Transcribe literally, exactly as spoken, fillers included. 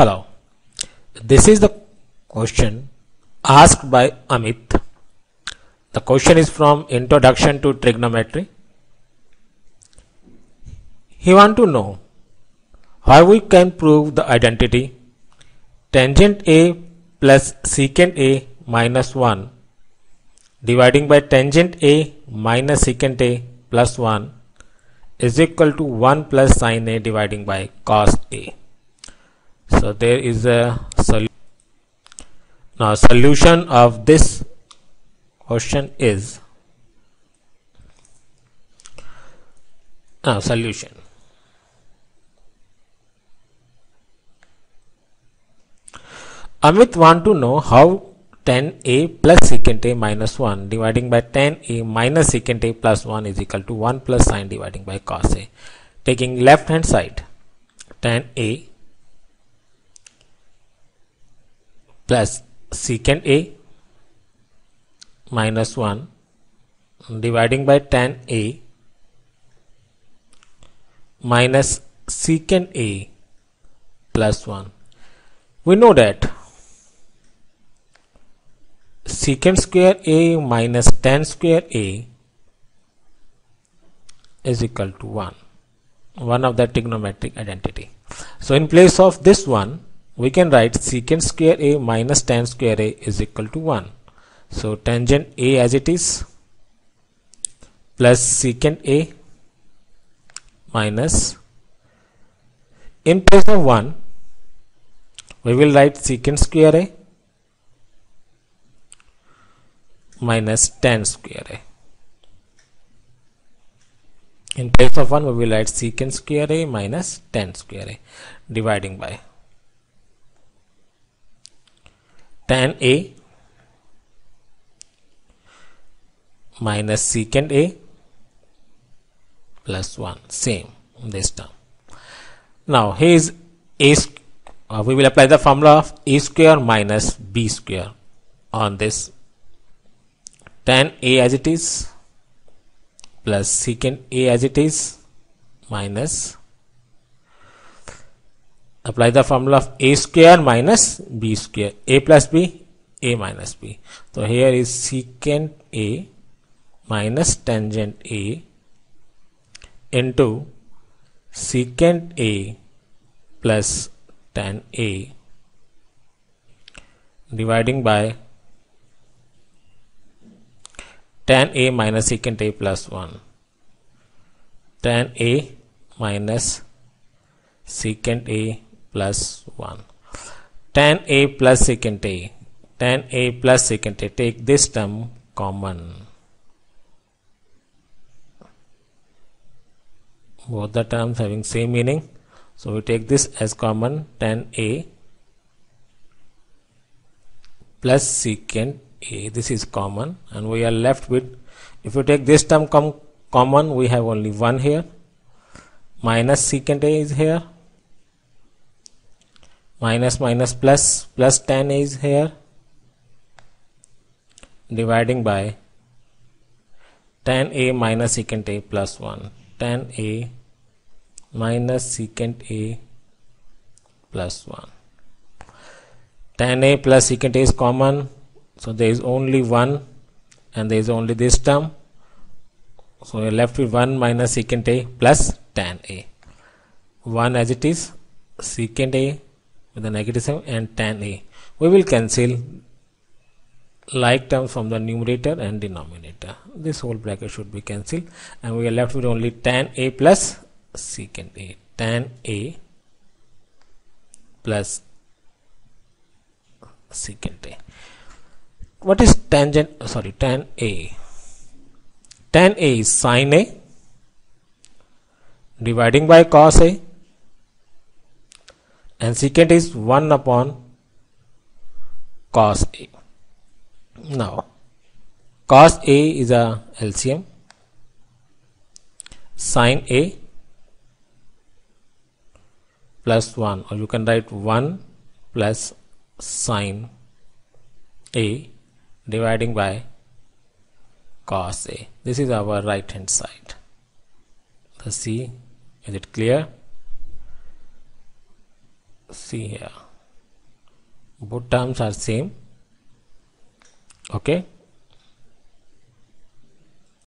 Hello, this is the question asked by Amit. The question is from Introduction to Trigonometry. He wants to know how we can prove the identity tangent A plus secant A minus one dividing by tangent A minus secant A plus one is equal to one plus sin A dividing by cos A. So there is a solution. Now solution of this question is now solution. Amit want to know how tan A plus secant A minus one dividing by tan A minus secant A plus one is equal to one plus sin dividing by cos A. Taking left hand side, tan A plus secant A minus one dividing by tan A minus secant A plus one. We know that secant square A minus tan square A is equal to one, one of the trigonometric identity. So in place of this one, we can write secant square A minus tan square A is equal to one. So tangent A as it is plus secant A minus, in place of one, we will write secant square A minus tan square A. In place of one, we will write secant square A minus tan square A dividing by tan A minus secant A plus one, same this term. Now here is A, uh, we will apply the formula of A square minus B square on this tan A as it is plus secant A as it is minus, apply the formula of A square minus B square, A plus B, A minus B. So here is secant A minus tangent A into secant A plus tan A dividing by tan A minus secant A plus one, tan A minus secant A plus one, tan A plus secant A, tan A plus secant A, take this term common. Both the terms having same meaning, so we take this as common, tan A plus secant A, this is common, and we are left with, if you take this term com common, we have only one here, minus secant A is here, minus minus plus, plus tan A is here, dividing by tan A minus secant A plus one, tan A minus secant A plus one. Tan A plus secant A is common, so there is only one and there is only this term, so we are left with one minus secant A plus tan A, one as it is, secant A with a negative sign and tan A. We will cancel like terms from the numerator and denominator. This whole bracket should be cancelled and we are left with only tan A plus secant A, tan A plus secant A. What is tangent, sorry, tan A? Tan A is sin A dividing by cos A, and secant is one upon cos A. Now cos A is a L C M, sin A plus one, or you can write one plus sin A dividing by cos A. This is our right hand side. The C, is it clear? See here, both terms are same. Okay,